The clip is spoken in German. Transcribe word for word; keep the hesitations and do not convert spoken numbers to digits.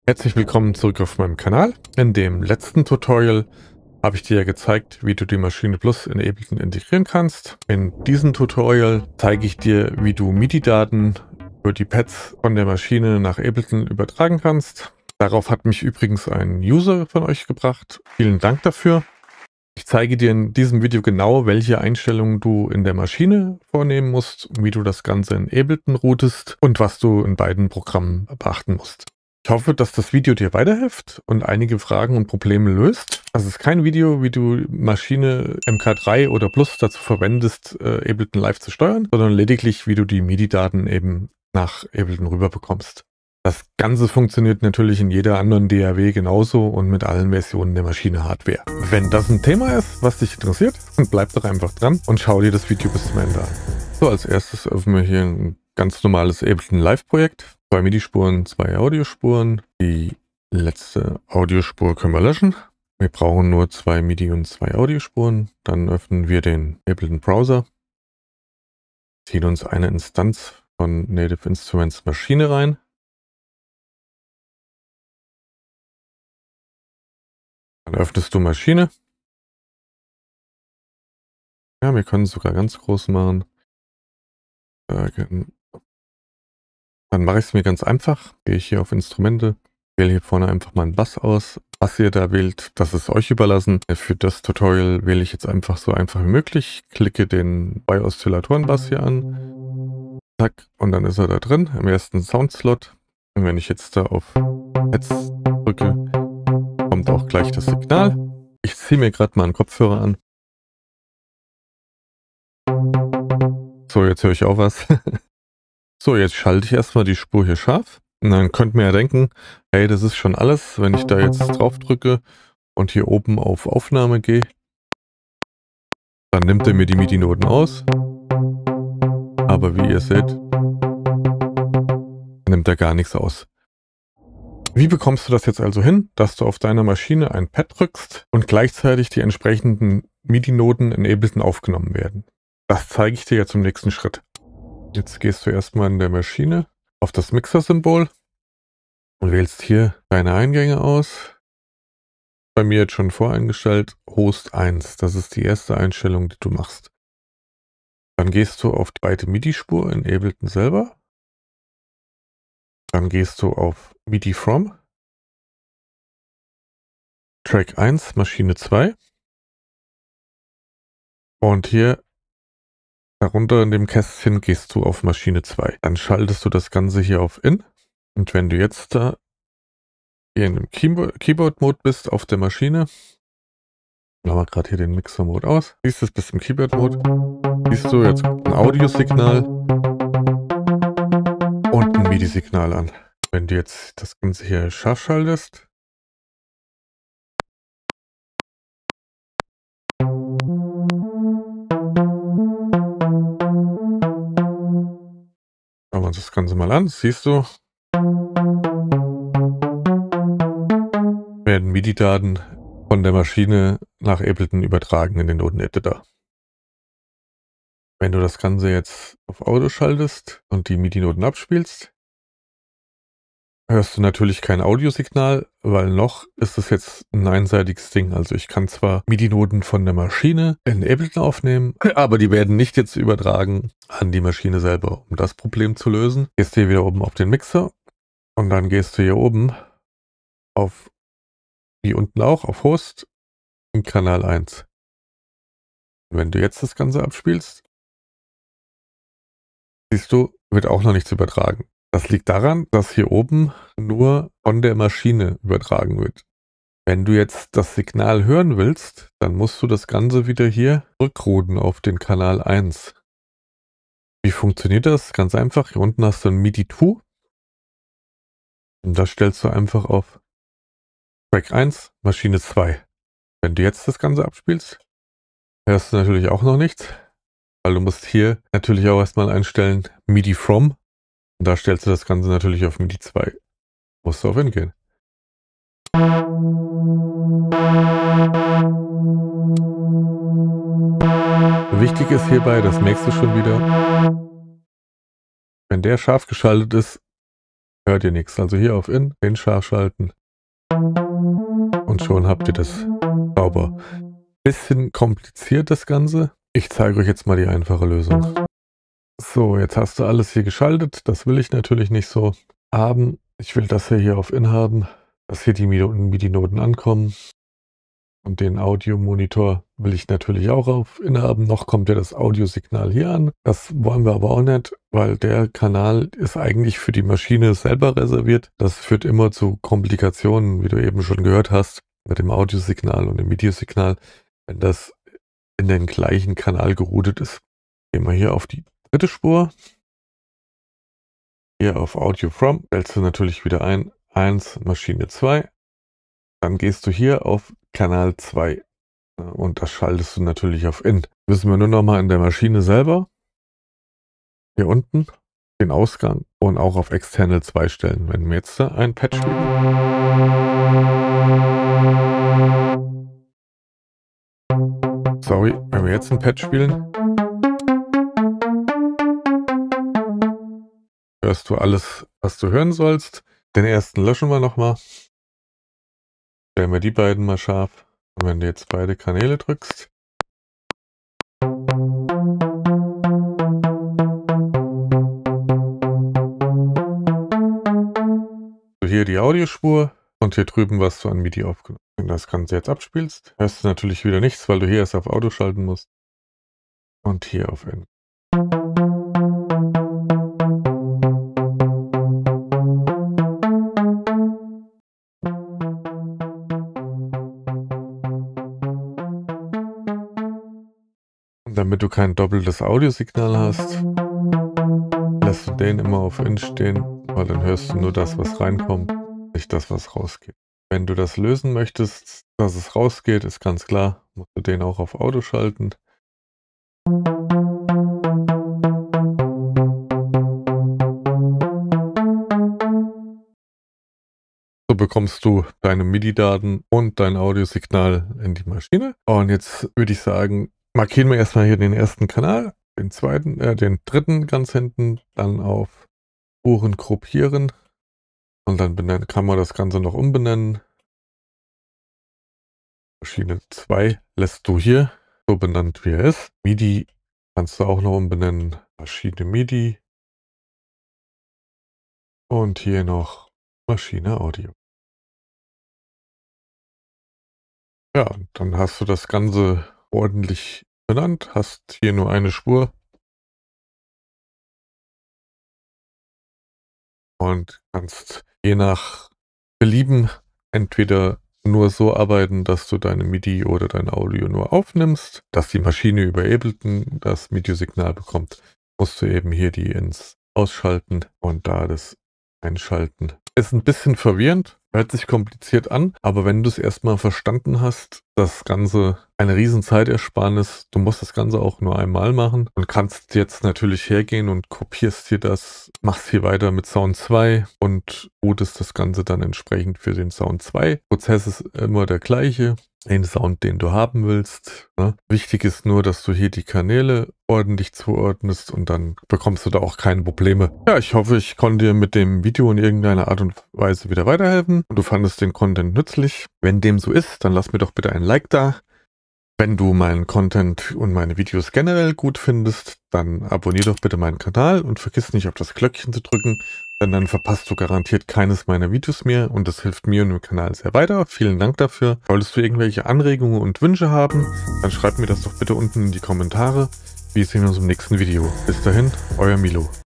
Herzlich willkommen zurück auf meinem Kanal. In dem letzten Tutorial habe ich dir ja gezeigt, wie du die Maschine Plus in Ableton integrieren kannst. In diesem Tutorial zeige ich dir, wie du MIDI-Daten für die Pads von der Maschine nach Ableton übertragen kannst. Darauf hat mich übrigens ein User von euch gebracht. Vielen Dank dafür. Ich zeige dir in diesem Video genau, welche Einstellungen du in der Maschine vornehmen musst, wie du das Ganze in Ableton routest und was du in beiden Programmen beachten musst. Ich hoffe, dass das Video dir weiterhilft und einige Fragen und Probleme löst. Das ist kein Video, wie du Maschine M K drei oder Plus dazu verwendest, äh, Ableton live zu steuern, sondern lediglich, wie du die MIDI-Daten eben nach Ableton rüber bekommst. Das Ganze funktioniert natürlich in jeder anderen D A W genauso und mit allen Versionen der Maschine-Hardware. Wenn das ein Thema ist, was dich interessiert, dann bleib doch einfach dran und schau dir das Video bis zum Ende an. So, als erstes öffnen wir hier ein ganz normales Ableton Live-Projekt. Zwei MIDI-Spuren, zwei Audiospuren. Die letzte Audiospur können wir löschen. Wir brauchen nur zwei MIDI und zwei Audiospuren. Dann öffnen wir den Ableton Browser, ziehen uns eine Instanz von Native Instruments Maschine rein. Dann öffnest du Maschine. Ja, wir können es sogar ganz groß machen. Dann mache ich es mir ganz einfach. Gehe ich hier auf Instrumente, wähle hier vorne einfach mal einen Bass aus. Was ihr da wählt, das ist euch überlassen. Für das Tutorial wähle ich jetzt einfach so einfach wie möglich. Klicke den bei Oszillatoren-Bass hier an. Zack, und dann ist er da drin, im ersten Soundslot. Und wenn ich jetzt da auf Jetzt drücke, kommt auch gleich das Signal. Ich ziehe mir gerade mal einen Kopfhörer an. So, jetzt höre ich auch was. So, jetzt schalte ich erstmal die Spur hier scharf. Und dann könnt ihr ja denken, hey, das ist schon alles. Wenn ich da jetzt drauf drücke und hier oben auf Aufnahme gehe, dann nimmt er mir die MIDI-Noten aus. Aber wie ihr seht, nimmt er gar nichts aus. Wie bekommst du das jetzt also hin, dass du auf deiner Maschine ein Pad drückst und gleichzeitig die entsprechenden MIDI-Noten in Ableton aufgenommen werden? Das zeige ich dir jetzt im nächsten Schritt. Jetzt gehst du erstmal in der Maschine auf das Mixer-Symbol und wählst hier deine Eingänge aus. Bei mir jetzt schon voreingestellt Host eins. Das ist die erste Einstellung, die du machst. Dann gehst du auf die zweite MIDI-Spur in Ableton selber. Dann gehst du auf MIDI from, Track eins, Maschine zwei. Und hier darunter in dem Kästchen gehst du auf Maschine zwei. Dann schaltest du das Ganze hier auf In. Und wenn du jetzt da hier in dem Keyboard-Mode bist auf der Maschine, machen wir gerade hier den Mixer-Mode aus, siehst du es bis zum Keyboard-Mode, siehst du jetzt ein Audiosignal und ein MIDI-Signal an. Wenn du jetzt das Ganze hier scharf schaltest, schauen wir uns das Ganze mal an, siehst du, werden MIDI-Daten von der Maschine nach Ableton übertragen in den Noten-Editor. Wenn du das Ganze jetzt auf Audio schaltest und die MIDI-Noten abspielst, hörst du natürlich kein Audiosignal, weil noch ist es jetzt ein einseitiges Ding. Also ich kann zwar MIDI-Noten von der Maschine in Ableton aufnehmen, aber die werden nicht jetzt übertragen an die Maschine selber. Um das Problem zu lösen, gehst du hier wieder oben auf den Mixer und dann gehst du hier oben auf, wie unten auch, auf Host und Kanal eins. Und wenn du jetzt das Ganze abspielst, siehst du, wird auch noch nichts übertragen. Das liegt daran, dass hier oben nur von der Maschine übertragen wird. Wenn du jetzt das Signal hören willst, dann musst du das Ganze wieder hier rückrouten auf den Kanal eins. Wie funktioniert das? Ganz einfach. Hier unten hast du ein MIDI zwei. Und das stellst du einfach auf Track eins, Maschine zwei. Wenn du jetzt das Ganze abspielst, hörst du natürlich auch noch nichts, weil du musst hier natürlich auch erstmal einstellen MIDI from. Und da stellst du das Ganze natürlich auf MIDI zwei. Musst du auf In gehen. Wichtig ist hierbei, das merkst du schon wieder, wenn der scharf geschaltet ist, hört ihr nichts. Also hier auf In, den scharf schalten und schon habt ihr das sauber. Bisschen kompliziert das Ganze. Ich zeige euch jetzt mal die einfache Lösung. So, jetzt hast du alles hier geschaltet. Das will ich natürlich nicht so haben. Ich will das hier auf In haben, dass hier die MIDI-Noten ankommen. Und den Audiomonitor will ich natürlich auch auf In haben. Noch kommt ja das Audiosignal hier an. Das wollen wir aber auch nicht, weil der Kanal ist eigentlich für die Maschine selber reserviert. Das führt immer zu Komplikationen, wie du eben schon gehört hast, mit dem Audiosignal und dem Videosignal, wenn das in den gleichen Kanal geroutet ist. Gehen wir hier auf die dritte Spur. Hier auf Audio From stellst du natürlich wieder ein eins Maschine zwei. Dann gehst du hier auf Kanal zwei und das schaltest du natürlich auf In. Müssen wir nur noch mal in der Maschine selber hier unten den Ausgang und auch auf External zwei stellen. Wenn wir jetzt da ein Patch spielen. Sorry, wenn wir jetzt ein Patch spielen, hörst du alles, was du hören sollst. Den ersten löschen wir nochmal. Stellen wir die beiden mal scharf. Und wenn du jetzt beide Kanäle drückst, so hier die Audiospur und hier drüben, was du an MIDI aufgenommen hast. Wenn du das Ganze jetzt abspielst, hörst du natürlich wieder nichts, weil du hier erst auf Audio schalten musst. Und hier auf In. Damit du kein doppeltes Audiosignal hast, lässt du den immer auf In stehen, weil dann hörst du nur das, was reinkommt, nicht das, was rausgeht. Wenn du das lösen möchtest, dass es rausgeht, ist ganz klar, musst du den auch auf Audio schalten. So bekommst du deine MIDI-Daten und dein Audiosignal in die Maschine. Und jetzt würde ich sagen, markieren wir erstmal hier den ersten Kanal, den zweiten, äh, den dritten ganz hinten, dann auf Spuren gruppieren und dann benennen, kann man das Ganze noch umbenennen. Maschine zwei lässt du hier so benannt, wie er ist. MIDI kannst du auch noch umbenennen. Maschine MIDI. Und hier noch Maschine Audio. Ja, dann hast du das Ganze ordentlich benannt, hast hier nur eine Spur und kannst je nach Belieben entweder nur so arbeiten, dass du deine MIDI oder dein Audio nur aufnimmst, dass die Maschine über Ableton das MIDI-Signal bekommt, musst du eben hier die ins Ausschalten und da das einschalten. Ist ein bisschen verwirrend, hört sich kompliziert an, aber wenn du es erstmal verstanden hast, das Ganze eine riesen Zeitersparnis, du musst das Ganze auch nur einmal machen und kannst jetzt natürlich hergehen und kopierst hier das, machst hier weiter mit Sound zwei und routest das Ganze dann entsprechend für den Sound zwei. Prozess ist immer der gleiche, den Sound, den du haben willst. Ne? Wichtig ist nur, dass du hier die Kanäle ordentlich zuordnest und dann bekommst du da auch keine Probleme. Ja, ich hoffe, ich konnte dir mit dem Video in irgendeiner Art und Weise wieder weiterhelfen und du fandest den Content nützlich. Wenn dem so ist, dann lass mir doch bitte ein Like da. Wenn du meinen Content und meine Videos generell gut findest, dann abonnier doch bitte meinen Kanal und vergiss nicht auf das Glöckchen zu drücken, denn dann verpasst du garantiert keines meiner Videos mehr und das hilft mir und dem Kanal sehr weiter. Vielen Dank dafür. Solltest du irgendwelche Anregungen und Wünsche haben, dann schreib mir das doch bitte unten in die Kommentare. Wir sehen uns im nächsten Video. Bis dahin, euer Milo.